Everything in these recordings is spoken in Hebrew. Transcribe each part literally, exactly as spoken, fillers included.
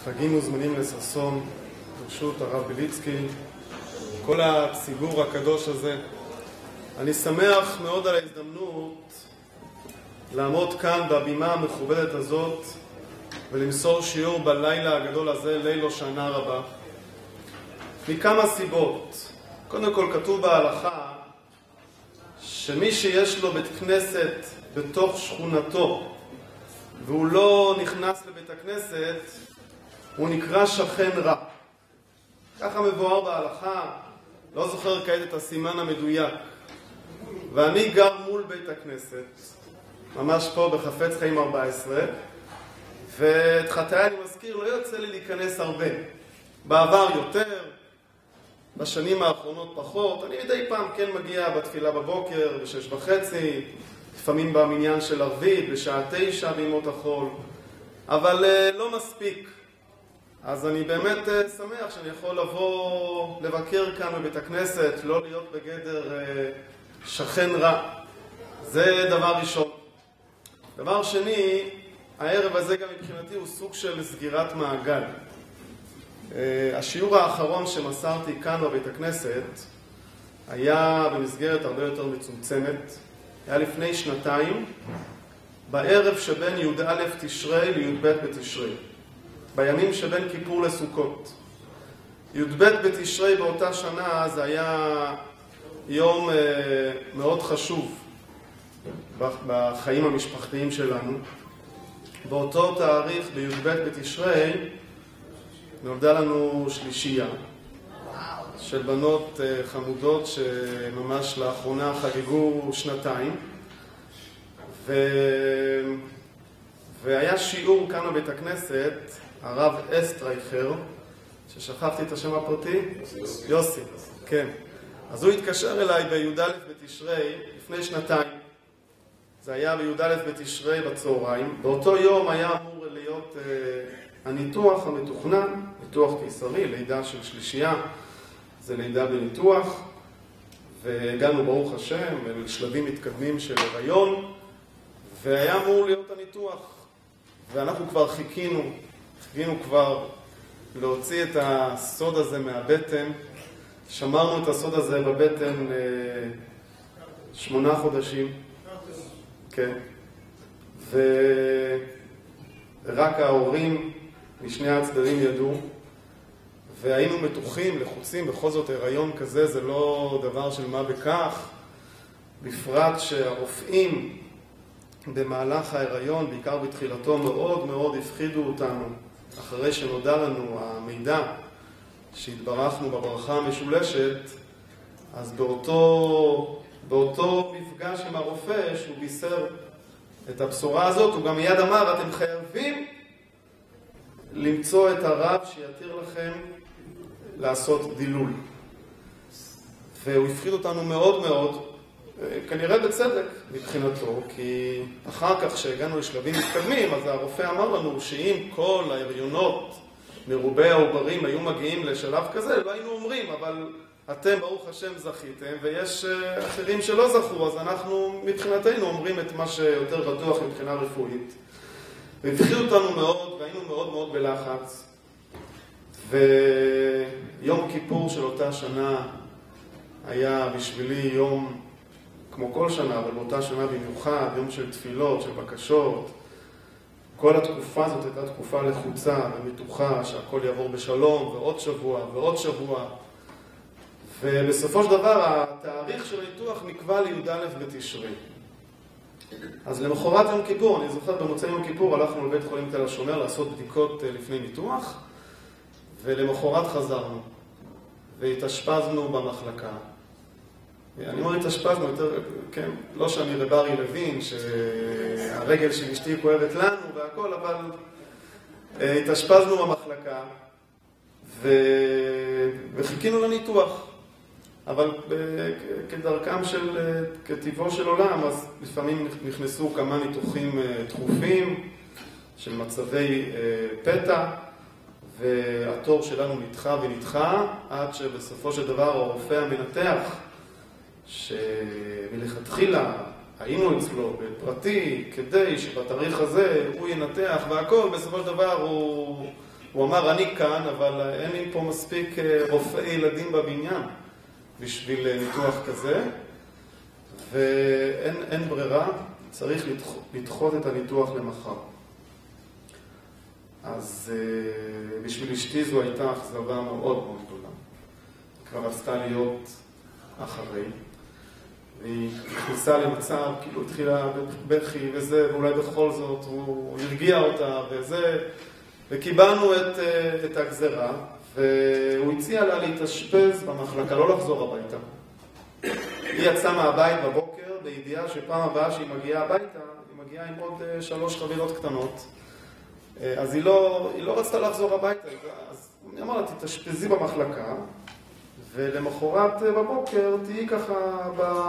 חגים מוזמנים לששון, ברשות הרב ביליצקי, כל הציבור הקדוש הזה. אני שמח מאוד על ההזדמנות לעמוד כאן בבימה המכובדת הזאת ולמסור שיעור בלילה הגדול הזה, ליל הושענא רבה, מכמה סיבות. קודם כל, כתוב בהלכה שמי שיש לו בית כנסת בתוך שכונתו והוא לא נכנס לבית הכנסת, הוא נקרא שכן רע. ככה מבואר בהלכה, לא זוכר כעת את הסימן המדויק. ואני גר מול בית הכנסת, ממש פה בחפץ חיים ארבע עשרה, ואת חטאי אני מזכיר, לא יוצא לי להיכנס הרבה. בעבר יותר, בשנים האחרונות פחות. אני מדי פעם כן מגיע בתפילה בבוקר, בשש וחצי, לפעמים במניין של ערבית, בשעה תשע בימות החול, אבל לא מספיק. אז אני באמת שמח שאני יכול לבוא לבקר כאן בבית הכנסת, לא להיות בגדר שכן רע. זה דבר ראשון. דבר שני, הערב הזה גם מבחינתי הוא סוג של סגירת מעגל. השיעור האחרון שמסרתי כאן בבית הכנסת היה במסגרת הרבה יותר מצומצמת. היה לפני שנתיים, בערב שבין י"א תשרי לי"ב בתשרי, בימים שבין כיפור לסוכות. י"ב בתשרי באותה שנה זה היה יום מאוד חשוב בחיים המשפחתיים שלנו. באותו תאריך בי"ב בתשרי נולדה לנו שלישייה של בנות חמודות שממש לאחרונה חגגו שנתיים, ו... והיה שיעור כאן בבית הכנסת, הרב אסטרייכר, ששכחתי את השם הפרטי, יוסי. יוסי, כן. אז הוא התקשר אליי בי"א בתשרי לפני שנתיים. זה היה בי"א בתשרי בצהריים. באותו יום היה אמור להיות אה, הניתוח המתוכנן, ניתוח קיסרי, לידה של שלישייה. זה לידה בניתוח, והגענו ברוך השם לשלבים מתקדמים של הריון, והיה אמור להיות הניתוח. ואנחנו כבר חיכינו, חיכינו כבר להוציא את הסוד הזה מהבטן. שמרנו את הסוד הזה בבטן אה, שמונה חודשים. כן. ורק ההורים משני הצדדים ידעו, והיינו מתוחים, לחוצים. בכל זאת הריון כזה זה לא דבר של מה בכך, בפרט שהרופאים במהלך ההיריון, בעיקר בתחילתו, מאוד מאוד הפחידו אותנו. אחרי שנודע לנו המידע שהתברכנו בברכה המשולשת, אז באותו, באותו מפגש עם הרופא שהוא בישר את הבשורה הזאת, הוא גם מיד אמר, אתם חייבים למצוא את הרב שיתיר לכם לעשות דילול. והוא הפחיד אותנו מאוד מאוד, כנראה בצדק מבחינתו, כי אחר כך שהגענו לשלבים מתקדמים, אז הרופא אמר לנו שאם כל ההריונות מרובי העוברים היו מגיעים לשלב כזה, לא היינו אומרים, אבל אתם ברוך השם זכיתם, ויש אחרים שלא זכו, אז אנחנו מבחינתנו אומרים את מה שיותר בטוח מבחינה רפואית. והפחיד אותנו מאוד, והיינו מאוד מאוד בלחץ. ויום כיפור של אותה שנה היה בשבילי יום כמו כל שנה, אבל באותה שנה במיוחד, יום של תפילות, של בקשות. כל התקופה הזאת הייתה תקופה לחוצה ומתוחה, שהכל יעבור בשלום, ועוד שבוע ועוד שבוע. ובסופו של דבר, התאריך של הניתוח נקבע לי"א בתשרי. אז למחרת יום כיפור, אני זוכר במוצאי יום כיפור, הלכנו לבית חולים תל השומר לעשות בדיקות לפני ניתוח, ולמחרת חזרנו, והתאשפזנו במחלקה. אני אומר התאשפזנו יותר, כן, לא שאני רב ארי לוין, שהרגל של אשתי כואבת לנו והכל, אבל התאשפזנו במחלקה, ו... וחיכינו לניתוח. אבל כדרכם של, כטבעו של עולם, אז לפעמים נכנסו כמה ניתוחים דחופים של מצבי פתע, והתור שלנו נדחה ונדחה, עד שבסופו של דבר הרופא המנתח, שמלכתחילה היינו אצלו בפרטי, כדי שבתאריך הזה הוא ינתח והכל, בסופו של דבר הוא הוא אמר, אני כאן, אבל אין לי פה מספיק רופאי ילדים בבניין בשביל ניתוח כזה, ואין אין ברירה, צריך לדחות, לדחות את הניתוח למחר. אז בשביל אשתי זו הייתה אכזבה מאוד מאוד גדולה. כבר רצתה להיות אחרי. היא נכנסה למצב, כאילו התחילה בכי וזה, ואולי בכל זאת הוא הרגיע אותה וזה, וקיבלנו את, את הגזרה, והוא הציע לה להתאשפז במחלקה, לא לחזור הביתה. היא יצאה מהבית בבוקר בידיעה שפעם הבאה שהיא מגיעה הביתה, היא מגיעה עם עוד שלוש חבילות קטנות. אז היא לא, היא לא רצתה לחזור הביתה, אז אני אמר לה, תתאשפזי במחלקה, ולמחרת בבוקר תהיי ככה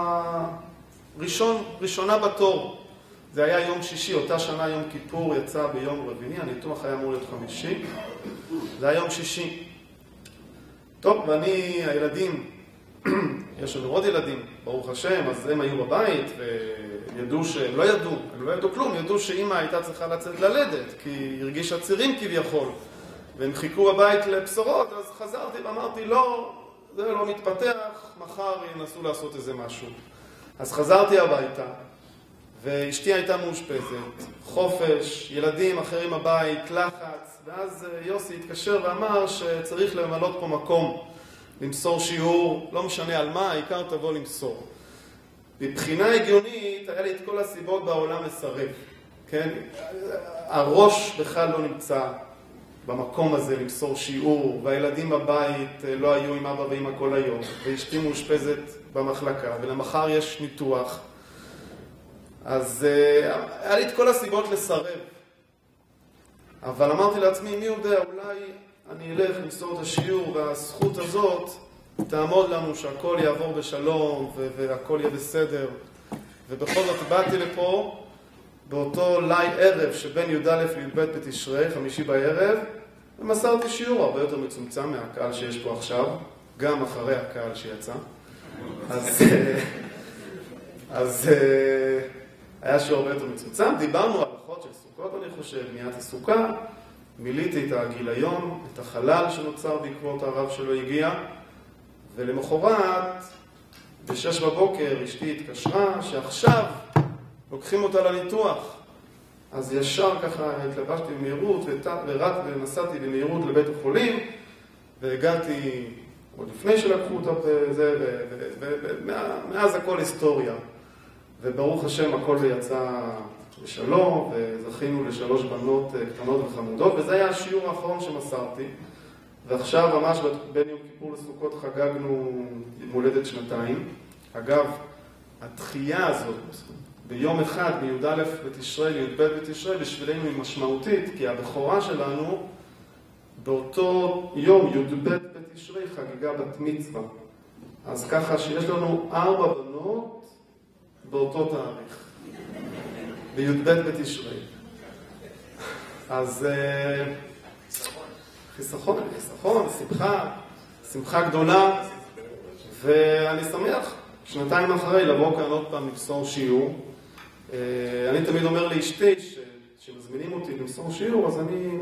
בראשון, ראשונה בתור. זה היה יום שישי, אותה שנה יום כיפור יצא ביום רביעי, הניתוח היה אמור להיות חמישי, זה היה יום שישי. טוב, ואני, הילדים, יש לנו עוד ילדים, ברוך השם, אז הם היו בבית וידעו שהם לא ידעו, הם לא ידעו כלום, ידעו שאמא הייתה צריכה לצאת ללדת, כי היא הרגישה צירים כביכול, והם חיכו בבית לבשורות, אז חזרתי ואמרתי, לא, זה לא מתפתח, מחר ינסו לעשות איזה משהו. אז חזרתי הביתה, ואשתי הייתה מאושפזת, חופש, ילדים אחרים הבית, לחץ, ואז יוסי התקשר ואמר שצריך למלות פה מקום, למסור שיעור, לא משנה על מה, העיקר תבוא למסור. מבחינה הגיונית, היה לי את כל הסיבות בעולם לסרב, כן? הראש בכלל לא נמצא במקום הזה למסור שיעור, והילדים בבית לא היו עם אבא ואמא כל היום, ואשתי מאושפזת במחלקה, ולמחר יש ניתוח. אז היה לי את כל הסיבות לסרב. אבל אמרתי לעצמי, מי יודע, אולי אני אלך למסור את השיעור, והזכות הזאת תעמוד לנו שהכל יעבור בשלום, והכל יהיה בסדר. ובכל זאת באתי לפה, באותו ליל ערב שבין י"א לי"ב בתשרי, חמישי בערב, ומסרתי שיעור הרבה יותר מצומצם מהקהל שיש פה עכשיו, גם אחרי הקהל שיצא. אז, אז היה שיעור הרבה יותר מצומצם. דיברנו על הלכות של סוכות, אני חושב, בניית הסוכה. מיליתי את הגיליון, את החלל שנוצר בעקבות הרב שלו הגיע. ולמחרת, בשש בבוקר, אשתי התקשרה שעכשיו לוקחים אותה לניתוח. אז ישר ככה התלבשתי במהירות ורק ונסעתי במהירות לבית החולים, והגעתי עוד לפני שלקחו אותה בזה, ומאז הכל היסטוריה. וברוך השם הכל יצא בשלום, וזכינו לשלוש בנות קטנות וחמודות, וזה היה השיעור האחרון שמסרתי. ועכשיו ממש בין יום כיפור לסוכות חגגנו מולדת שנתיים. אגב, התחייה הזאת ביום אחד, מי"א בתשרי לי"ב בתשרי, בשבילנו היא משמעותית, כי הבכורה שלנו באותו יום, י"ב בתשרי, חגיגה בת מצווה. אז ככה שיש לנו ארבע בנות באותו תאריך, בי"ב בתשרי. אז חיסכון, חיסכון, שמחה, שמחה גדולה, ואני שמח שנתיים אחרי לבוא כאן עוד פעם למסור שיעור. אני תמיד אומר לאשתי שמזמינים אותי למסור שיעור, אז אני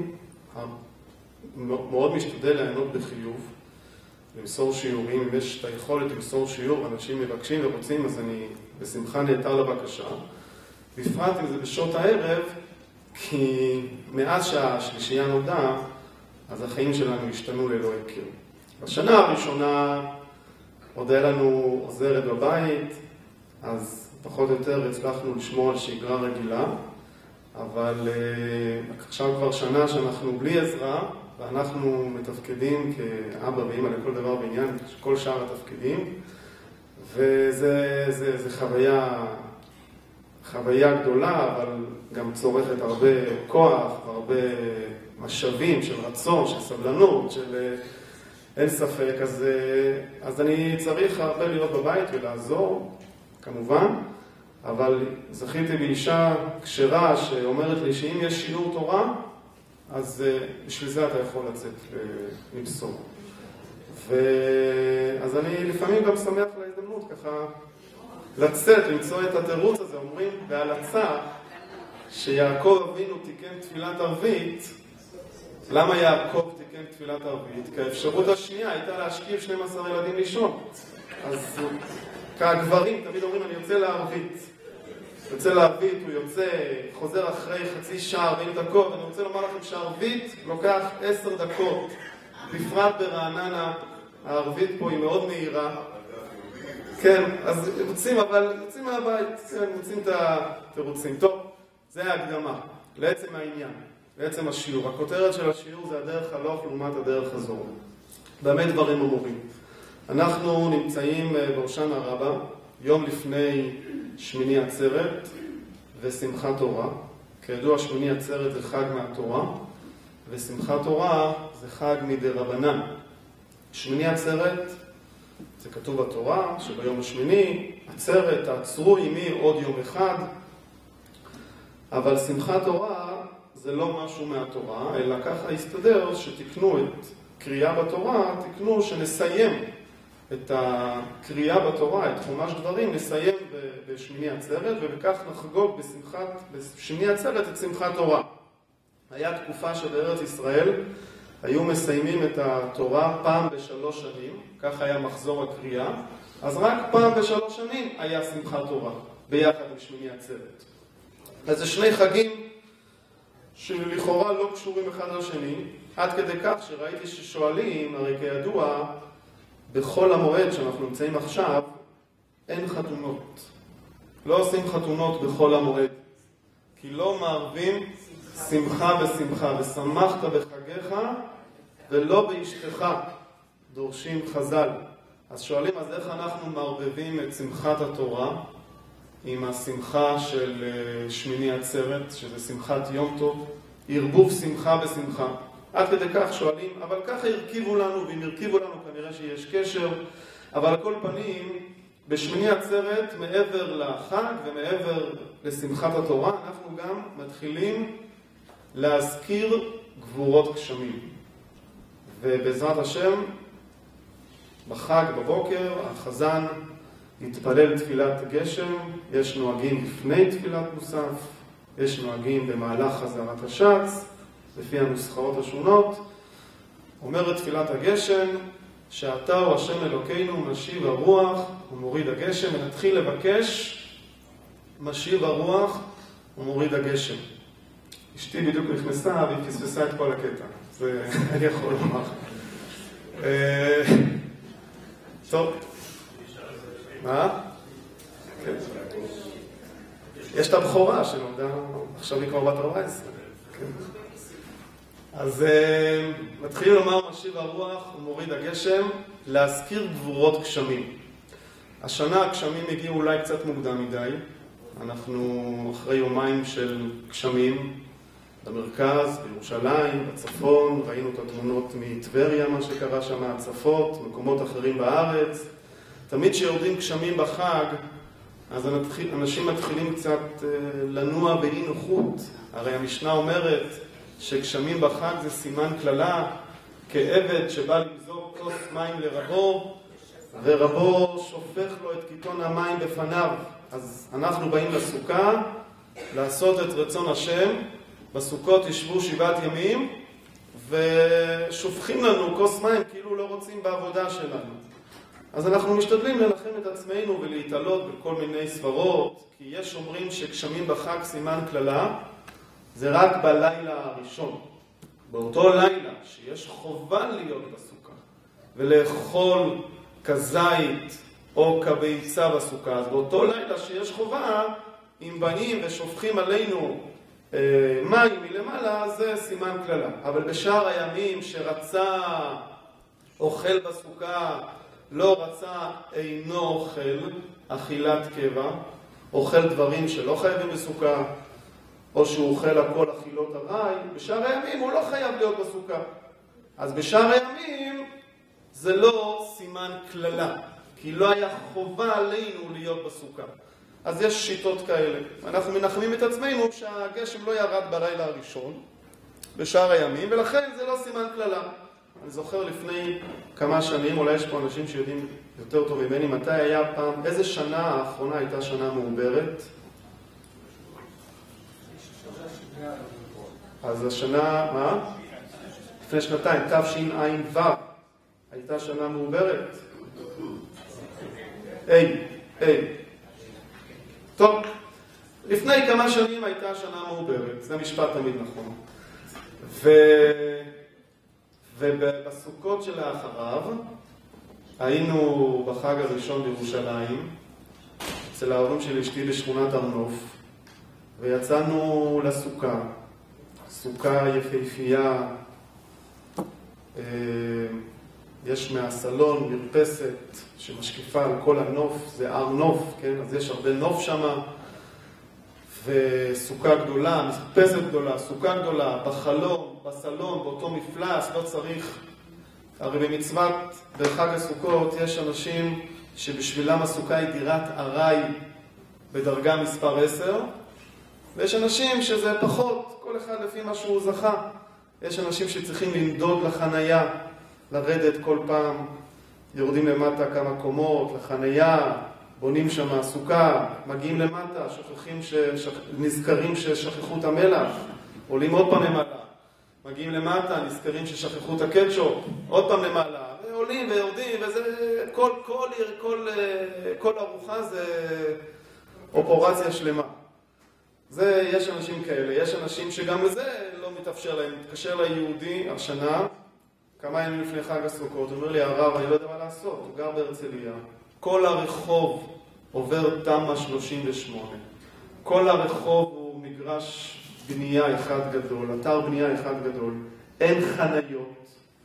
מאוד משתדל ליהנות בחיוב, למסור שיעורים. אם יש את היכולת למסור שיעור, אנשים מבקשים ורוצים, אז אני בשמחה נעתר לבקשה. בפרט אם זה בשעות הערב, כי מאז שהשלישייה נולדה, אז החיים שלנו השתנו ללא הכר. בשנה הראשונה עוד היה לנו עוזרת בבית, אז פחות או יותר הצלחנו לשמור על שגרה רגילה, אבל uh, עכשיו כבר שנה שאנחנו בלי עזרה, ואנחנו מתפקדים כאבא ואמא לכל דבר בעניין, כל שאר התפקידים, וזה זה, זה חוויה, חוויה גדולה, אבל גם צורכת הרבה כוח, הרבה משאבים של רצון, של סבלנות, של אין ספק. אז, אז אני צריך הרבה להיות בבית ולעזור, כמובן, אבל זכיתי באישה כשרה שאומרת לי שאם יש שיעור תורה, אז בשביל זה אתה יכול לצאת ולמסור. ואז אני לפעמים גם שמח להזדמנות ככה לצאת, למצוא את התירוץ הזה. אומרים בהלצה שיעקב אבינו תיקן תפילת ערבית למה יעקב תיקן תפילת ערבית? כי האפשרות השנייה הייתה להשכיב שנים עשר ילדים לישון. אז כגברים תמיד אומרים, אני יוצא לערבית. יוצא לערבית, הוא יוצא, חוזר אחרי חצי שעה, ארבעים דקות. אני רוצה לומר לכם שערבית לוקח עשר דקות. בפרט ברעננה, הערבית פה היא מאוד מהירה. כן, אז יוצאים, אבל יוצאים מהבית, כן, יוצאים את התירוצים. טוב, זה ההקדמה, לעצם העניין, לעצם השיעור. הכותרת של השיעור זה הדרך הלוך לעומת הדרך חזור. באמת דברים אמורים. אנחנו נמצאים בהושענא רבה, יום לפני שמיני עצרת ושמחת תורה. כידוע, שמיני עצרת זה חג מהתורה, ושמחת תורה זה חג מדרבנן. שמיני עצרת, זה כתוב בתורה, שביום השמיני, עצרת, תעצרו עימי עוד יום אחד, אבל שמחת תורה זה לא משהו מהתורה, אלא ככה הסתדר שתקנו את קריאה בתורה, תקנו שנסיים את הקריאה בתורה, את חומש דברים, נסיים בשמיני עצרת, ובכך נחגוג בשמחת, בשמיני עצרת את שמחת תורה. היה תקופה שבארץ ישראל היו מסיימים את התורה פעם בשלוש שנים, כך היה מחזור הקריאה, אז רק פעם בשלוש שנים היה שמחת תורה, ביחד עם שמיני עצרת. אז זה שני חגים שלכאורה לא קשורים אחד לשני, עד כדי כך שראיתי ששואלים, הרי כידוע, בכל המועד שאנחנו נמצאים עכשיו, אין חתונות. לא עושים חתונות בכל המועד, כי לא מערבים שמחה בשמחה, ושמחת בחגיך ולא באשתך, דורשים חז"ל. אז שואלים, אז איך אנחנו מערבבים את שמחת התורה עם השמחה של שמיני עצרת, שזה שמחת יום טוב, ערבוב שמחה בשמחה. עד כדי כך שואלים, אבל ככה הרכיבו לנו, ואם הרכיבו לנו כנראה שיש קשר, אבל על כל פנים, בשמיני עצרת, מעבר לחג ומעבר לשמחת התורה, אנחנו גם מתחילים להזכיר גבורות גשמים. ובעזרת השם, בחג בבוקר, החזן יתפלל תפילת גשם, יש נוהגים לפני תפילת מוסף, יש נוהגים במהלך חזרת השץ, לפי הנוסחאות השונות. אומרת תפילת הגשם, שאתה הוא השם אלוקינו, משיב הרוח ומוריד הגשם, ונתחיל לבקש משיב הרוח ומוריד הגשם. אשתי בדיוק נכנסה והיא פספסה את כל הקטע, זה אני יכול לומר. טוב. מה? כן. יש את הבכורה שנולדה, עכשיו היא כבר בת ארבע עשרה. כן. אז מתחילים לומר משיב הרוח ומוריד הגשם, להזכיר גבורות גשמים. השנה הגשמים הגיעו אולי קצת מוקדם מדי. אנחנו אחרי יומיים של גשמים במרכז, בירושלים, בצפון, ראינו את התמונות מטבריה, מה שקרה שם, הצפות, מקומות אחרים בארץ. תמיד כשיורדים גשמים בחג, אז אנשים מתחילים קצת לנוע באי נוחות. הרי המשנה אומרת שגשמים בחג זה סימן כללה, כעבד שבא למזוג כוס מים לרבו, ורבו שופך לו את קיתון המים בפניו. אז אנחנו באים לסוכה לעשות את רצון השם. בסוכות ישבו שבעת ימים ושופכים לנו כוס מים כאילו לא רוצים בעבודה שלנו. אז אנחנו משתדלים לנחם את עצמנו ולהתעלות בכל מיני סברות, כי יש אומרים שגשמים בחג סימן כללה זה רק בלילה הראשון. באותו לילה שיש חובה להיות בסוכה ולאכול כזית או כביצה בסוכה, אז באותו לילה שיש חובה, אם באים ושופכים עלינו אה, מים מלמעלה, זה סימן כללה. אבל בשאר הימים שרצה אוכל בסוכה, לא רצה אינו אוכל, אכילת קבע, אוכל דברים שלא חייבים בסוכה, או שהוא אוכל הכל אכילות ארעי, בשאר הימים הוא לא חייב להיות בסוכה. אז בשאר הימים זה לא סימן כללה, כי לא היה חובה עלינו להיות בסוכה. אז יש שיטות כאלה. אנחנו מנחמים את עצמנו שהגשם לא ירד בלילה הראשון, בשאר הימים, ולכן זה לא סימן כללה. אני זוכר לפני כמה שנים, אולי יש פה אנשים שיודעים יותר טוב ממני, מתי היה פעם, איזה שנה האחרונה הייתה שנה מעוברת? אז השנה, מה? לפני שנתיים, תשע"ו, הייתה שנה מעוברת. היי, היי. טוב, לפני כמה שנים הייתה שנה מעוברת, זה משפט תמיד נכון. ו... ובסוכות שלאחריו, היינו בחג הראשון בירושלים, אצל ההורים של אשתי בשכונת הר נוף, ויצאנו לסוכה, סוכה יפהפייה, יש מהסלון מרפסת שמשקיפה על כל הנוף, זה הר נוף, כן? אז יש הרבה נוף שמה, וסוכה גדולה, מרפסת גדולה, סוכה גדולה, בחלום, בסלון, באותו מפלס, לא צריך. הרי במצוות בחג הסוכות יש אנשים שבשבילם הסוכה היא דירת ארעי בדרגה מספר עשר, ויש אנשים שזה פחות, כל אחד לפי מה שהוא זכה. יש אנשים שצריכים לנדוד לחנייה, לרדת כל פעם, יורדים למטה כמה קומות, לחנייה, בונים שם הסוכה, מגיעים למטה, שוכחים ש... נזכרים ששכחו את המלח, עולים עוד פעם למעלה, מגיעים למטה, נזכרים ששכחו את הקטשופ, עוד פעם למעלה, ועולים ויורדים, וזה כל, כל, כל, כל ארוחה זה אופרציה שלמה. זה, יש אנשים כאלה, יש אנשים שגם לזה לא מתאפשר להם. מתקשר ליהודי השנה, כמה ימים לפני חג הסוכות, הוא אומר לי, הרב, אני לא יודע מה לעשות, הוא גר בהרצליה. כל הרחוב עובר תמ"א שלושים ושמונה. כל הרחוב הוא מגרש בנייה אחד גדול, אתר בנייה אחד גדול. אין חניות.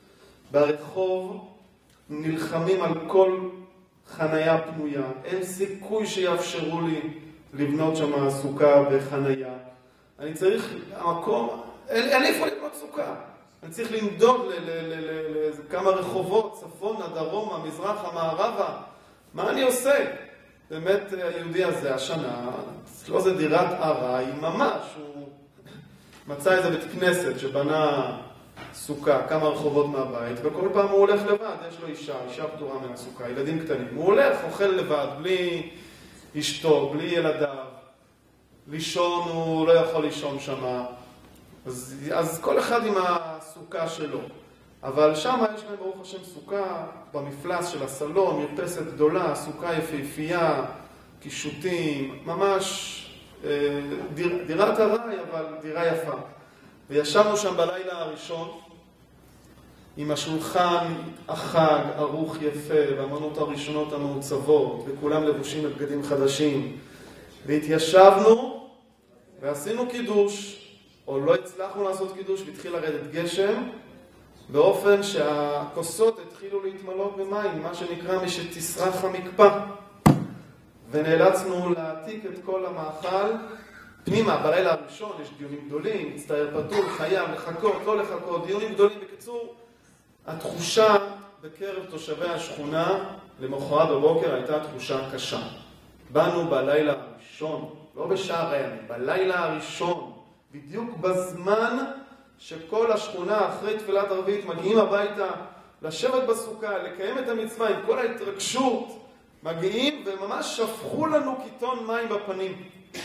ברחוב נלחמים על כל חניה פנויה. אין סיכוי שיאפשרו לי לבנות שם סוכה בחניה. אני צריך, המקום, אין, אין איפה לבנות סוכה. אני צריך לנדוד לכמה רחובות, צפונה, דרומה, מזרחה, מערבה. מה אני עושה? באמת היהודי הזה, השנה, לא זה דירת ארעי, ממש, הוא מצא איזה בית כנסת שבנה סוכה, כמה רחובות מהבית, וכל פעם הוא הולך לבד, יש לו אישה, אישה פטורה מהסוכה, ילדים קטנים. הוא הולך, אוכל לבד, בלי אשתו, בלי ילדיו. לישון, הוא לא יכול לישון שם. אז, אז כל אחד עם הסוכה שלו. אבל שם יש להם ברוך השם סוכה במפלס של הסלון, מרפסת גדולה, סוכה יפהפייה, קישוטים, ממש דיר, דירת ארעי, אבל דירה יפה. וישבנו שם בלילה הראשון עם השולחן החג, ערוך יפה, והמנות הראשונות המעוצבות, וכולם לבושים בבגדים חדשים. והתיישבנו ועשינו קידוש, או לא הצלחנו לעשות קידוש, והתחיל לרדת גשם, באופן שהכוסות התחילו להתמלות במים, מה שנקרא משתסרח המקפא. ונאלצנו להעתיק את כל המאכל פנימה. בלילה הראשון יש דיונים גדולים, מצטער פטור, חייב, לחכות, לא לחכות, דיונים גדולים. בקיצור, התחושה בקרב תושבי השכונה למחרת בבוקר הייתה תחושה קשה. באנו בלילה הראשון, לא בשער הימים, בלילה הראשון, בדיוק בזמן שכל השכונה אחרי תפילת ערבית מגיעים הביתה לשבת בסוכה, לקיים את המצווה עם כל ההתרגשות, מגיעים וממש שפכו לנו קיטון מים בפנים.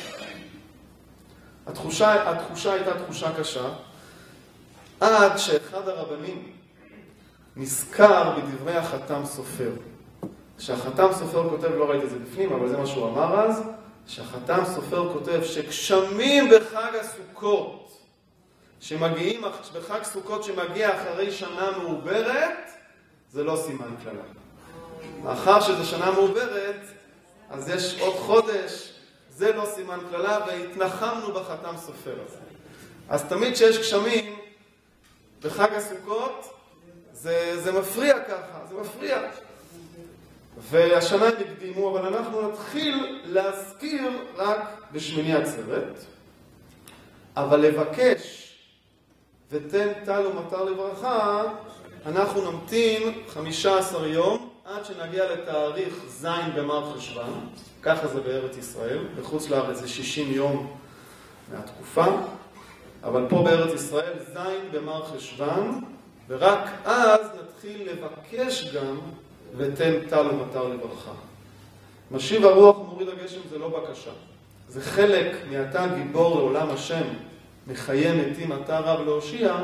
התחושה, התחושה הייתה תחושה קשה, עד שאחד הרבנים נזכר בדברי החתם סופר. שהחתם סופר כותב, לא ראיתי את זה בפנים, אבל זה מה שהוא אמר אז, שהחתם סופר כותב שגשמים בחג הסוכות, שמגיעים בחג סוכות שמגיע אחרי שנה מעוברת, זה לא סימן כללה. מאחר שזה שנה מעוברת, אז יש עוד חודש, זה לא סימן כללה, והתנחמנו בחתם סופר הזה. אז תמיד שיש גשמים בחג הסוכות, זה, זה מפריע ככה, זה מפריע. והשנה הם הקדימו, אבל אנחנו נתחיל להזכיר רק בשמיני עצרת, אבל לבקש ותן טל ומטר לברכה, אנחנו נמתין חמישה עשר יום עד שנגיע לתאריך זין במר חשוון, ככה זה בארץ ישראל, בחוץ לארץ זה שישים יום מהתקופה, אבל פה בארץ ישראל זין במר חשוון, ורק אז נתחיל לבקש גם ותן טל ומטר לברכה. משיב הרוח ומוריד הגשם זה לא בקשה, זה חלק מאתה גיבור לעולם השם, מחיה מתים אתה רב להושיע,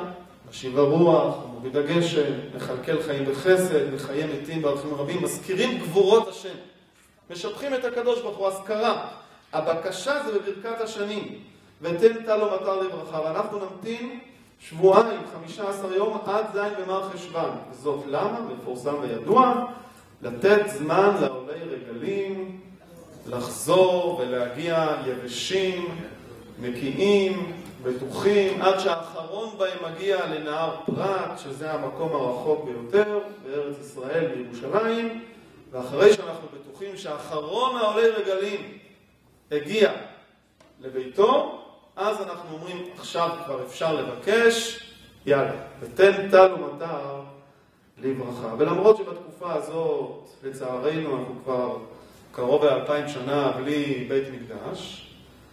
משיב הרוח, מוריד הגשם, מכלכל חיים בחסד, מחיי מתים בערכים רבים, מזכירים גבורות השם. משבחים את הקדוש ברוך הוא, הזכרה. הבקשה זה בברכת השנים, ותן טל ומטר לברכה, ואנחנו נמתין שבועיים, חמישה עשר יום, עד זין במר חשוון. וזאת למה? מפורסם וידוע, לתת זמן לעולי רגלים, לחזור ולהגיע יבשים, נקיים, בטוחים, עד שהאחרון בהם מגיע לנהר פרת, שזה המקום הרחוק ביותר, בארץ ישראל, בירושלים, ואחרי שאנחנו בטוחים שהאחרון העולי רגלים הגיע לביתו, אז אנחנו אומרים, עכשיו כבר אפשר לבקש, יאללה, ותן טל ומטר לברכה. ולמרות שבתקופה הזאת, לצערנו, אנחנו כבר קרוב לאלפיים שנה בלי בית מקדש,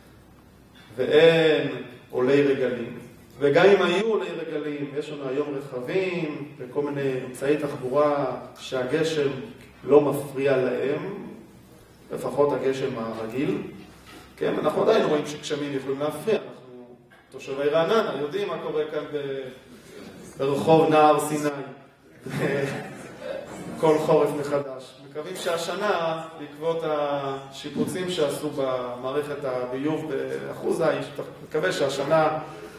ואין עולי רגלים, וגם אם היו עולי רגלים, יש לנו היום רכבים וכל מיני אמצעי תחבורה שהגשם לא מפריע להם, לפחות הגשם הרגיל. כן, אנחנו עדיין רואים שגשמים יכולים להפריע, אנחנו תושבי רעננה, יודעים מה קורה כאן ברחוב נהר סיני, כל חורף מחדש. מקווים שהשנה, בעקבות השיפוצים שעשו במערכת הביוב באחוז האיש, מקווה שהשנה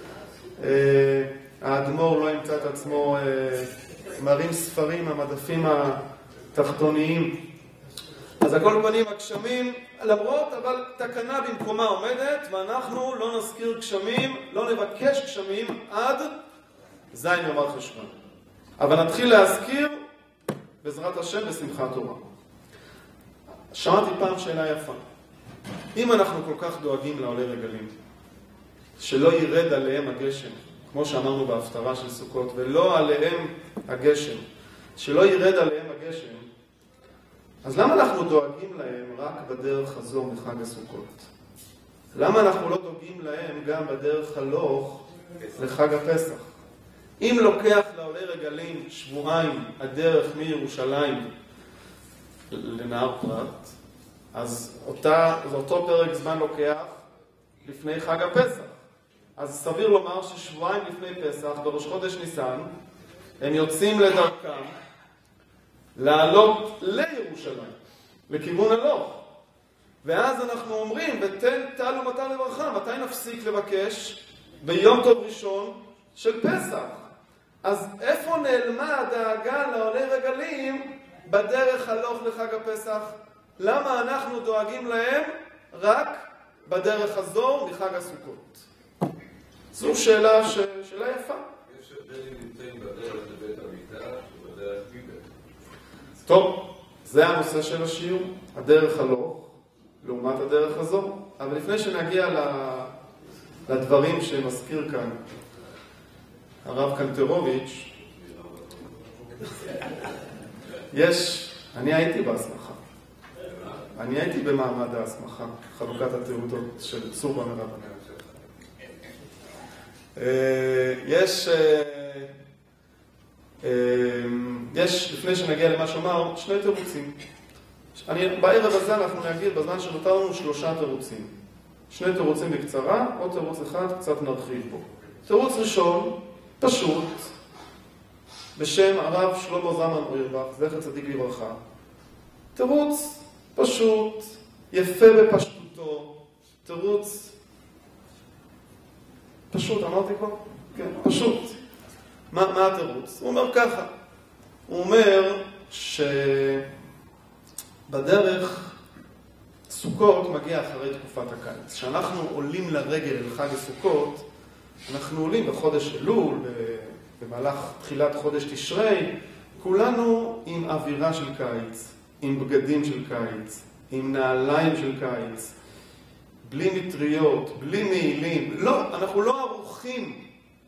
האדמו"ר לא ימצא את עצמו מרים ספרים, המדפים התחתוניים. אז הכל פנים הגשמים, למרות, אבל תקנה במקומה עומדת, ואנחנו לא נזכיר גשמים, לא נבקש גשמים עד זין במר חשוון. אבל נתחיל להזכיר בעזרת השם בשמחת תורה. שמעתי פעם שאלה יפה. אם אנחנו כל כך דואגים לעולי רגלים, שלא ירד עליהם הגשם, כמו שאמרנו בהפטרה של סוכות, ולא עליהם הגשם, שלא ירד עליהם הגשם, אז למה אנחנו דואגים להם רק בדרך הזו מחג הסוכות? למה אנחנו לא דואגים להם גם בדרך הלוך לחג הפסח? אם לוקח לעולי רגלים שבועיים הדרך מירושלים לנהר פרת, אז אותה, אותו פרק זמן לוקח לפני חג הפסח. אז סביר לומר ששבועיים לפני פסח, בראש חודש ניסן, הם יוצאים לדרכם לעלות לירושלים, לכיוון הלוך. ואז אנחנו אומרים, ותן טל ומטר לברכה, מתי נפסיק לבקש? ביום טוב ראשון של פסח. אז איפה נעלמה הדאגה לעולי רגלים בדרך הלוך לחג הפסח? למה אנחנו דואגים להם רק בדרך הזו מחג הסוכות? זו שאלה, ש... שאלה יפה. יש הבדלים נמצאים בדרך לבית המקדש ובדרך גיבל. טוב, זה הנושא של השיעור, הדרך הלוך, לעומת הדרך הזו. אבל לפני שנגיע לדברים שמזכיר כאן הרב קנטרוביץ', יש, אני הייתי בהסמכה. אני הייתי במעמד ההסמכה, חלוקת התעודות של צור במרב. יש, יש, לפני שנגיע למה שאמר, שני תירוצים. אני, בערב הזה אנחנו נגיד, בזמן שנותר לנו שלושה תירוצים. שני תירוצים בקצרה, עוד תירוץ אחד, קצת נרחיב בו. תירוץ ראשון, פשוט, בשם הרב שלמה זלמן אוירבך, זכר צדיק לברכה. תירוץ פשוט, יפה בפשטותו, תירוץ פשוט, אמרתי כבר? כן, פשוט. מה, מה התירוץ? הוא אומר ככה, הוא אומר שבדרך סוכות מגיע אחרי תקופת הקיץ. כשאנחנו עולים לרגל אל חג הסוכות, אנחנו עולים בחודש אלול, במהלך תחילת חודש תשרי, כולנו עם אווירה של קיץ, עם בגדים של קיץ, עם נעליים של קיץ, בלי מטריות, בלי מעילים. לא, אנחנו לא ערוכים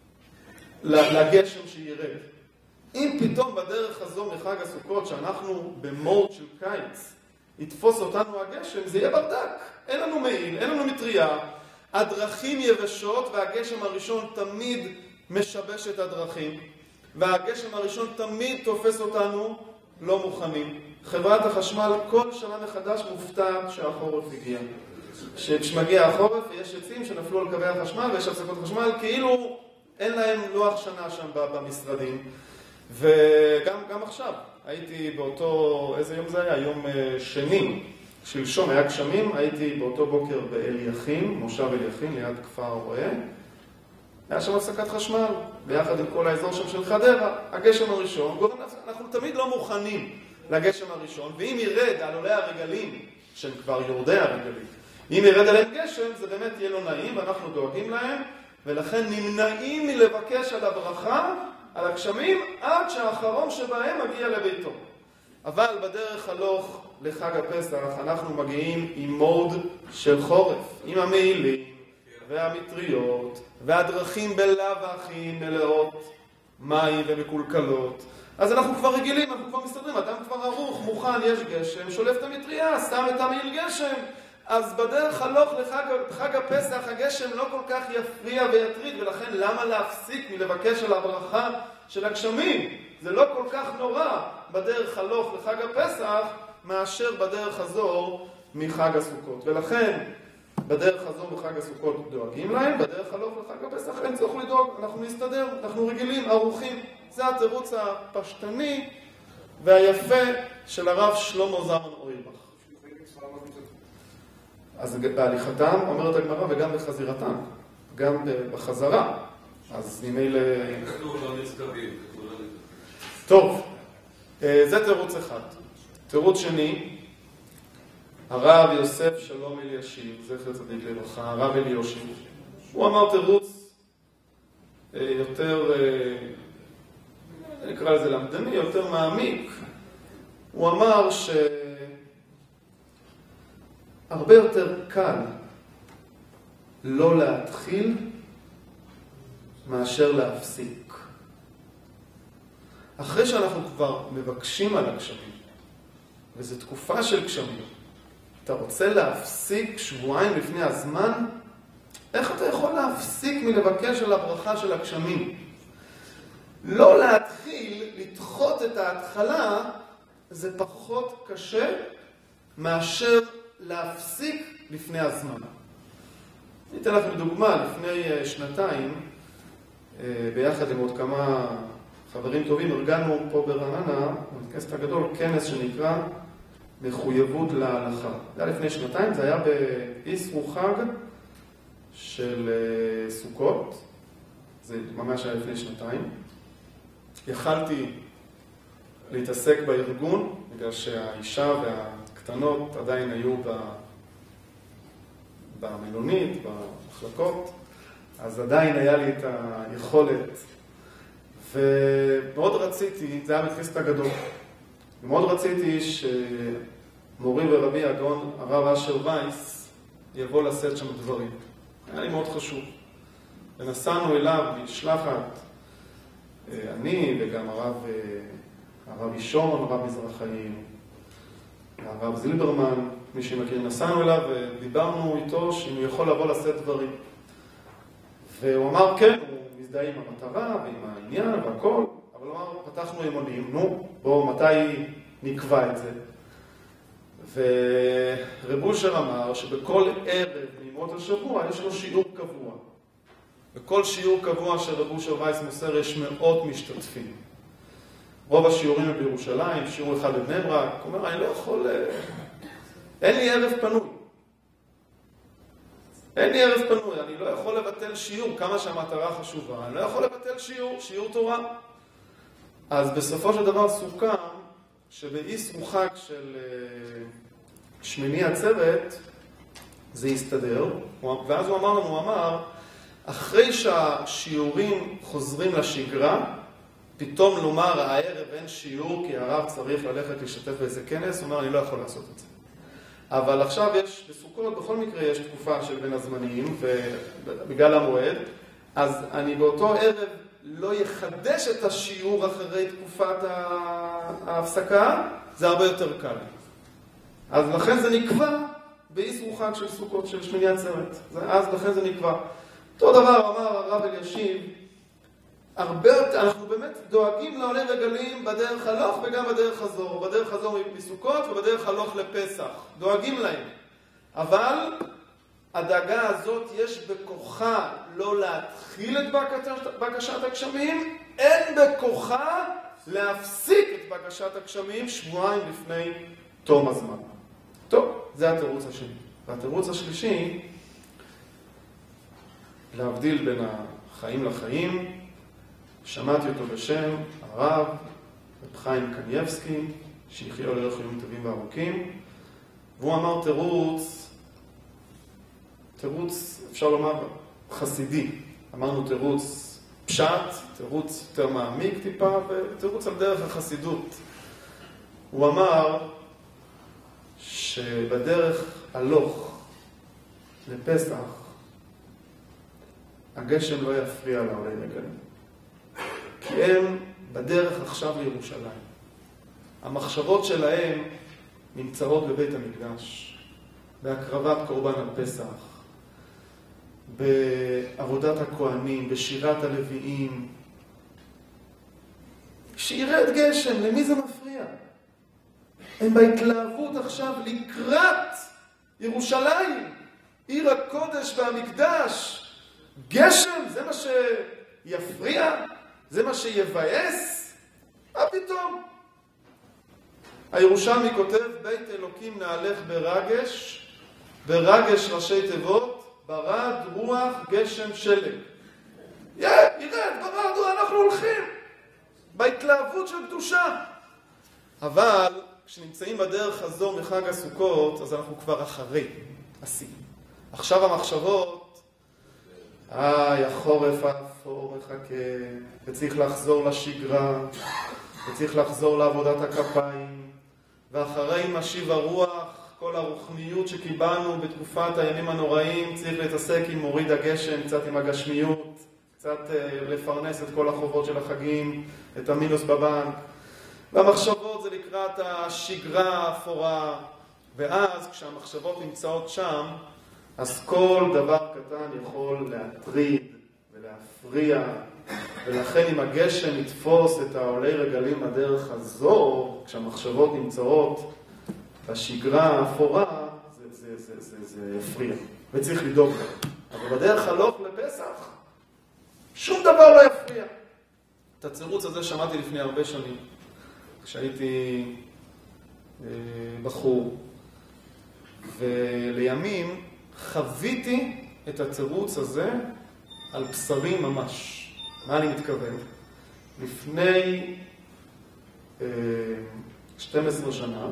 לגשם שירד. אם פתאום בדרך הזו מחג הסוכות, שאנחנו במוד של קיץ, יתפוס אותנו הגשם, זה יהיה ברדק. אין לנו מעיל, אין לנו מטריה, הדרכים יבשות, והגשם הראשון תמיד משבש את הדרכים, והגשם הראשון תמיד תופס אותנו לא מוכנים. חברת החשמל כל שנה מחדש מופתעת שהחורף הגיע. כשמגיע החורף יש עצים שנפלו על קווי החשמל ויש הפסקות חשמל, כאילו אין להם לוח שנה שם במשרדים. וגם גם עכשיו, הייתי באותו, איזה יום זה היה? יום שני, שלשום היה גשמים, הייתי באותו בוקר באליכין, מושב אליכין, ליד כפר רואה. היה שם הפסקת חשמל, ביחד עם כל האזור שם של חדרה. הגשם הראשון, אנחנו תמיד לא מוכנים לגשם הראשון, ואם ירד על עולי הרגלים, שהם כבר יורדי הרגלים, אם ירד עליהם גשם, זה באמת יהיה לא נעים, ואנחנו דואגים להם, ולכן נמנעים מלבקש על הברכה, על הגשמים, עד שהאחרון שבהם מגיע לביתו. אבל בדרך הלוך לחג הפסח, אנחנו מגיעים עם מוד של חורף, עם המעילים והמטריות, והדרכים בלאו הכי מלאות מים ומקולקלות. אז אנחנו כבר רגילים, אנחנו כבר מסתדרים, אדם כבר ערוך, מוכן, יש גשם, שולף את המטריה, שם את המעיל גשם. אז בדרך הלוך לחג הפסח, הגשם לא כל כך יפריע ויטריד, ולכן למה להפסיק מלבקש על הברכה של הגשמים? זה לא כל כך נורא בדרך הלוך לחג הפסח, מאשר בדרך חזור מחג הסוכות. ולכן, בדרך חזור מחג הסוכות דואגים להם, בדרך הלוך לחג הפסח אין צריך לדאוג, אנחנו נסתדר, אנחנו רגילים, ערוכים. זה התירוץ הפשטני והיפה של הרב שלמה זלמן אוירבך. אז בהליכתם אומרת הגמרא וגם בחזירתם, גם בחזרה. אז ממילא... כתוב לא נצטווים. טוב, זה תירוץ אחד. תירוץ שני, הרב יוסף שלום אלישיב, זכר צדיק לברכה, הרב אלישיב, הוא אמר תירוץ יותר, נקרא לזה למדני, יותר מעמיק. הוא אמר שהרבה יותר קל לא להתחיל מאשר להפסיק. אחרי שאנחנו כבר מבקשים על הגשמים, וזו תקופה של גשמים, אתה רוצה להפסיק שבועיים לפני הזמן? איך אתה יכול להפסיק מלבקש על הברכה של הגשמים? לא להתחיל, לדחות את ההתחלה, זה פחות קשה מאשר להפסיק לפני הזמן. אני אתן לכם דוגמה, לפני שנתיים, ביחד עם עוד כמה חברים טובים, ארגנו פה ברעננה, בכנסת הגדול, כנס שנקרא מחויבות להלכה. זה היה לפני שנתיים, זה היה באסרו חג של סוכות, זה ממש היה לפני שנתיים. יכלתי להתעסק בארגון, בגלל שהאישה והקטנות עדיין היו במלונית, במחלקות, אז עדיין היה לי את היכולת. ומאוד רציתי, זה היה בכנסת הגדול, ומאוד רציתי שמורי ורבי הגאון הרב אשר וייס יבוא לשאת שם דברים. היה לי מאוד חשוב. ונסענו אליו משלחת, אני וגם הרב, הרב אישון, הרב מזרחיים, הרב זילברמן, מי שמכיר, נסענו אליו ודיברנו איתו שאם הוא יכול לבוא לשאת דברים. והוא אמר כן, הוא מזדהה עם המטרה ועם העניין והכל, אבל הוא אמר, פתחנו אמונים, נו, בואו, מתי נקבע את זה? ורב אושר אמר שבכל ערב מימות השבוע יש לו שיעור קבוע. בכל שיעור קבוע שרב אושר וייס מוסר יש מאות משתתפים. רוב השיעורים הם בירושלים, שיעור אחד בבני ברק. הוא אומר, אני לא יכול... אין לי ערב פנוי. אין לי ערב פנוי, אני לא יכול לבטל שיעור, כמה שהמטרה חשובה, אני לא יכול לבטל שיעור, שיעור תורה. אז בסופו של דבר סוכם שבאסרו חג של שמיני עצרת זה יסתדר, ואז הוא אמר לנו, הוא אמר, אחרי שהשיעורים חוזרים לשגרה, פתאום לומר הערב אין שיעור כי הרב צריך ללכת להשתתף באיזה כנס, הוא אומר, אני לא יכול לעשות את זה. אבל עכשיו יש, בסוכות, בכל מקרה יש תקופה של בין הזמנים, ובגלל המועד, אז אני באותו ערב לא יחדש את השיעור אחרי תקופת ההפסקה, זה הרבה יותר קל. אז לכן זה נקבע באסרו חג של סוכות, של שמיני עצרת. אז לכן זה נקבע. אותו דבר אמר הרב אלישיב, הרבה, אנחנו באמת דואגים לעולי רגלים בדרך הלוך וגם בדרך חזור. בדרך חזור מסוכות ובדרך הלוך לפסח. דואגים להם. אבל הדאגה הזאת יש בכוחה לא להתחיל את בקשת הגשמים, אין בכוחה להפסיק את בקשת הגשמים שבועיים לפני תום הזמן. טוב, זה התירוץ השני. והתירוץ השלישי, להבדיל בין החיים לחיים, שמעתי אותו בשם הרב רב חיים קניבסקי, שיחיה לו חיים טובים וארוכים, והוא אמר תירוץ, תירוץ אפשר לומר חסידי. אמרנו תירוץ פשט, תירוץ יותר מעמיק טיפה, ותירוץ על דרך החסידות. הוא אמר שבדרך הלוך לפסח הגשם לא יפריע לעולי רגלים, כי הם בדרך עכשיו לירושלים. המחשבות שלהם נמצאות בבית המקדש, בהקרבת קורבן הפסח, בעבודת הכהנים, בשירת הלוויים. שירד גשם, למי זה מפריע? הם בהתלהבות עכשיו לקראת ירושלים, עיר הקודש והמקדש. גשם, זה מה שיפריע? זה מה שיבאס? מה פתאום? הירושלמי כותב, בית אלוקים נהלך ברגש, ברגש ראשי תיבות, ברד רוח גשם שלג. ירד, ברד רוח, אנחנו הולכים בהתלהבות של קדושה. אבל כשנמצאים בדרך הזו מחג הסוכות, אז אנחנו כבר אחרי השיא. עכשיו המחשבות, איי, החורף האפור מחכה, וצריך לחזור לשגרה, וצריך לחזור לעבודת הכפיים, ואחרי משיב הרוח, כל הרוחניות שקיבלנו בתקופת הימים הנוראים, צריך להתעסק עם מוריד הגשם, קצת עם הגשמיות, קצת לפרנס את כל החובות של החגים, את המינוס בבנק. והמחשבות זה לקראת השגרה האפורה, ואז כשהמחשבות נמצאות שם, אז כל דבר קטן יכול להטריד ולהפריע, ולכן אם הגשם יתפוס את העולי רגלים בדרך הזו, כשהמחשבות נמצאות בשגרה האפורה, זה, זה, זה, זה, זה יפריע, וצריך לדאוג להם. אבל בדרך הלוך לפסח, שום דבר לא יפריע. את הצירוץ הזה שמעתי לפני הרבה שנים, כשהייתי אה, בחור, ולימים חוויתי את הצירוץ הזה על בשרי ממש. מה אני מתכוון? לפני אה, שתים עשרה שנה,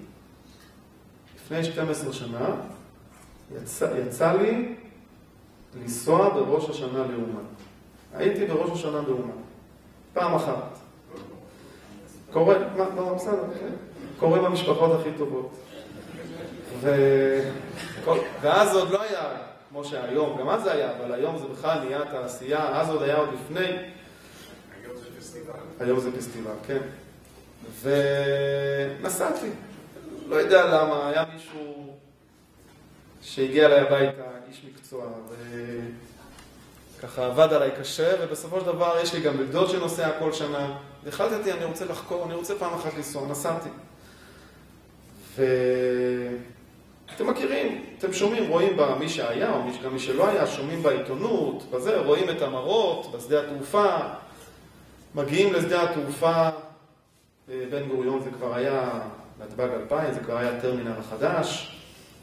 לפני שתים עשרה שנה, יצא, יצא לי לנסוע בראש השנה לאומן. הייתי בראש השנה באומן. פעם אחת. קורה, מה, מה, בסדר, קורה במשפחות הכי טובות. ו... ואז עוד לא היה, כמו שהיום, גם אז זה היה, אבל היום זה בכלל נהיה תעשייה, אז עוד היה עוד לפני. היום זה פסטיבל. היום זה פסטיבל, כן. ונסעתי. לא יודע למה, היה מישהו שהגיע אליי הביתה, איש מקצוע, וככה עבד עליי קשה, ובסופו של דבר יש לי גם בגדוד שנוסע כל שנה. והחלטתי, אני רוצה לחקור, אני רוצה פעם אחת לנסוע, נסעתי. ואתם מכירים, אתם שומעים, רואים בה מי שהיה, או גם מי שלא היה, שומעים בעיתונות, בזה, רואים את המראות בשדה התעופה, מגיעים לשדה התעופה, בן גוריון זה כבר היה נתב"ג אלפיים, זה כבר היה טרמינל החדש,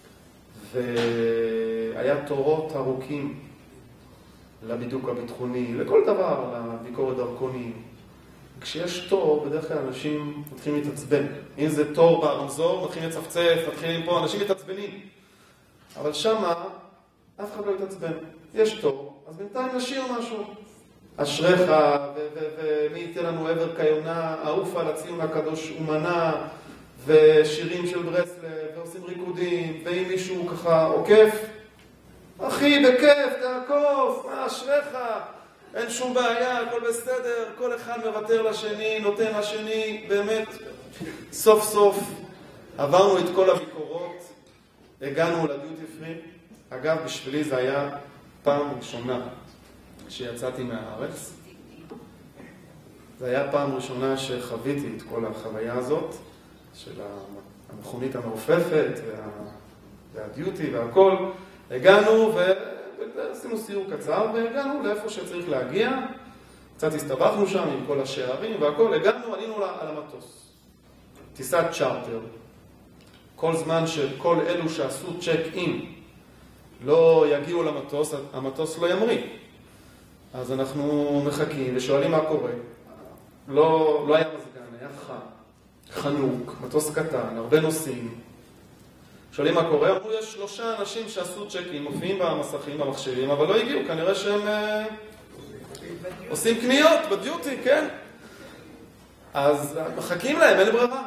והיה תורות ארוכים לבידוק הביטחוני, לכל דבר, לביקורת דרכונים. כשיש תור, בדרך כלל אנשים מתחילים להתעצבן. אם זה תור ברמזור, מתחילים לצפצף, מתחילים פה, אנשים מתעצבנים. אבל שמה, אף אחד לא יתעצבן. יש תור, אז בינתיים נשאיר משהו. אשריך, ומי ייתן לנו עבר כיונה, העופה לציון הקדוש ומנה, ושירים של ברסלב, ועושים ריקודים, ואם מישהו ככה עוקף, אחי, בכיף, תעקוף, מה אשריך? אין שום בעיה, הכל בסדר, כל אחד מוותר לשני, נותן לשני, באמת, סוף סוף עברנו את כל הביקורות, הגענו לדיוטי פרי. אגב, בשבילי זה היה פעם ראשונה שיצאתי מהארץ. זה היה פעם ראשונה שחוויתי את כל החוויה הזאת, של המכונית המעופפת, וה... והדיוטי והכל, הגענו ועשינו סיור קצר, והגענו לאיפה שצריך להגיע. קצת הסתבכנו שם עם כל השערים והכל, הגענו, עלינו על המטוס. טיסת צ'ארטר. כל זמן שכל אלו שעשו צ'ק אין לא יגיעו למטוס, המטוס לא ימריא. אז אנחנו מחכים ושואלים מה קורה. לא, לא היה מזגן, היה חם, חנוק, מטוס קטן, הרבה נוסעים. שואלים מה קורה, אמרו יש שלושה אנשים שעשו צ'ק אין, מופיעים במסכים, במחשבים, אבל לא הגיעו, כנראה שהם אה, עושים קניות בדיוטי, כן? אז מחכים להם, אין ברירה.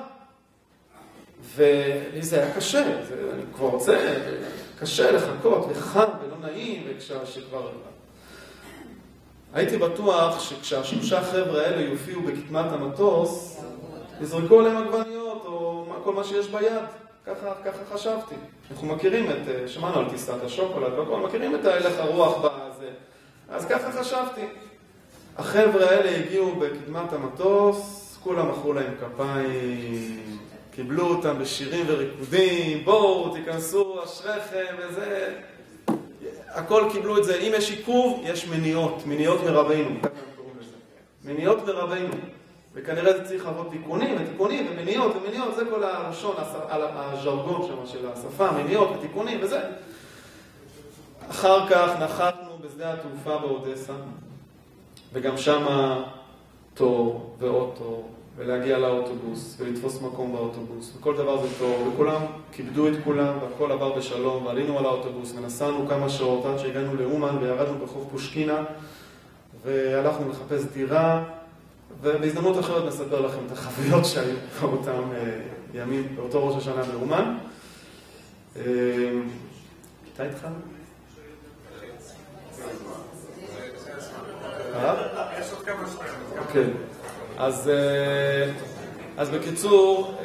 ולי זה היה קשה, זה, אני כבר רוצה, קשה לחכות, וחם ולא נעים, וכשכבר... הייתי בטוח שכשהשלושה חבר'ה האלה יופיעו בכתמת המטוס, יזרקו עליהם עגבניות או כל מה שיש ביד. ככה, ככה חשבתי. אנחנו מכירים את, שמענו על טיסת השוקולד והכל, מכירים את ההלך הרוח בזה. אז ככה חשבתי. החבר'ה האלה הגיעו בכתמת המטוס, כולם מחאו להם כפיים, קיבלו אותם בשירים וריקודים, בואו, תיכנסו, אשריכם וזה. הכל קיבלו את זה. אם יש עיכוב, יש מניעות, מניעות מרבינו. מניעות מרבינו. וכנראה זה צריך לעבוד תיקונים, ותיקונים, ומניעות, ומניעות, זה כל הלשון, הז'רגון שם של השפה, מניעות ותיקונים, וזה. אחר כך נחתנו בשדה התעופה באודסה, וגם שמה תור ועוד תור, ולהגיע לאוטובוס, ולתפוס מקום באוטובוס, וכל דבר זה תור, וכולם כיבדו את כולם, והכל עבר בשלום, ועלינו על האוטובוס, ונסענו כמה שעות עד שהגענו לאומן, וירדנו בחוף פושקינה, והלכנו לחפש דירה, ובהזדמנות אחרת נספר לכם את החוויות שהיו באותם ימים, באותו ראש השנה באומן. אתה איתך? יש עוד כמה שנים. כן. אז, אז בקיצור,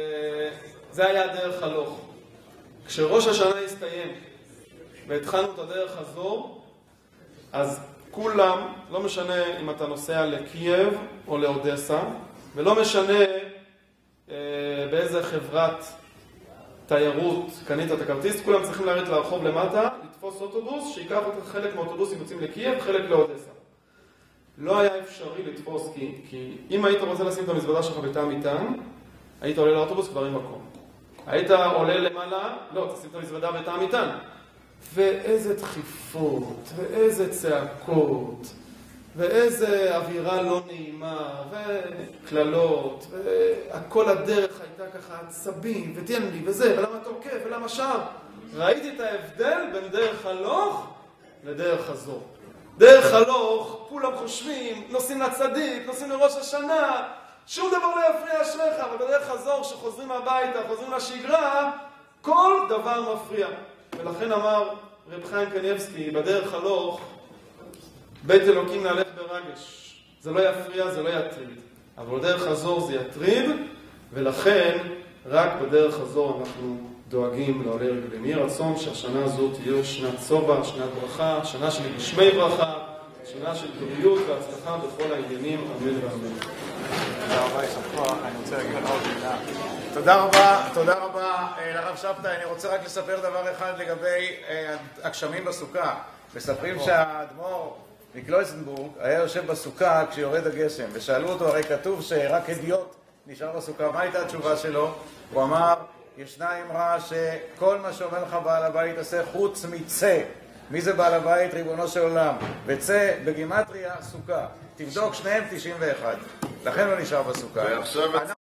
זה היה דרך הלוך. כשראש השנה הסתיים והתחלנו את הדרך חזור, אז כולם, לא משנה אם אתה נוסע לקייב או לאודסה, ולא משנה אה, באיזה חברת תיירות קנית את הכרטיס, כולם צריכים לרדת לרחוב למטה, לתפוס אוטובוס, שיקח אותך חלק מהאוטובוסים יוצאים לקייב, חלק לאודסה. לא היה אפשרי לתפוס, כי, כי אם היית רוצה לשים את המזוודה שלך בתא מטען, היית עולה לאוטובוס כבר עם מקום. היית עולה למעלה, לא, תשים את המזוודה בתא מטען. ואיזה דחיפות, ואיזה צעקות, ואיזה אווירה לא נעימה, וכללות, וכל הדרך הייתה ככה עצבים, ותן לי, וזה, ולמה אתה עוקף, ולמה שם. ראיתי את ההבדל בין דרך הלוך לדרך חזור. דרך הלוך, כולם חושבים, נוסעים לצדיק, נוסעים לראש השנה, שום דבר לא יפריע אשריך, אבל בדרך חזור, שחוזרים הביתה, חוזרים לשגרה, כל דבר מפריע. ולכן אמר רב חיים קניבסקי, בדרך הלוך, בית אלוקים נהלך ברגש. זה לא יפריע, זה לא יטריד. אבל בדרך חזור זה יטריד, ולכן רק בדרך חזור אנחנו דואגים לעולי רגלים. יהי רצון שהשנה הזאת תהיה שנת סובה, שנת ברכה, שנה של גשמי ברכה, שנה של טוביות והצלחה בכל העניינים, אמן ואמן. תודה רבה, יישר כוח. אני רוצה להגיד לך עוד מילה. תודה רבה, תודה רבה לרב שבתאי. אני רוצה רק לספר דבר אחד לגבי הגשמים בסוכה. מספרים שהאדמו"ר מקלויזנבורג היה יושב בסוכה כשיורד הגשם, ושאלו אותו, הרי כתוב שרק הדיוט נשאר בסוכה. מה הייתה התשובה שלו? הוא אמר, ישנה אמרה שכל מה שאומר לך בעל הבית עשה חוץ מצא. מי זה בעל הבית? ריבונו של עולם. וצא בגימטריה סוכה. תבדוק, שניהם תשעים ואחת. לכן לא נשאר בסוכה.